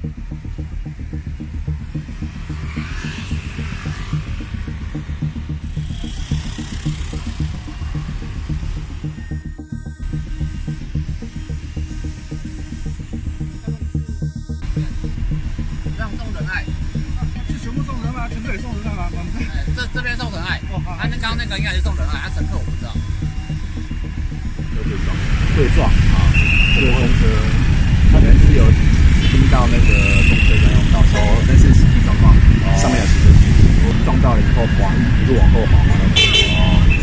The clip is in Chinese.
让送仁爱， 是全部送仁吗？全部也送仁爱吗？ 这边送仁爱，那刚刚那个应该是送仁爱，乘客我不知道。 有对撞啊，这个公车可能是有听到那个公车专用道说那是实际状况，上面有行车记录，撞到了以后滑一路往后滑到。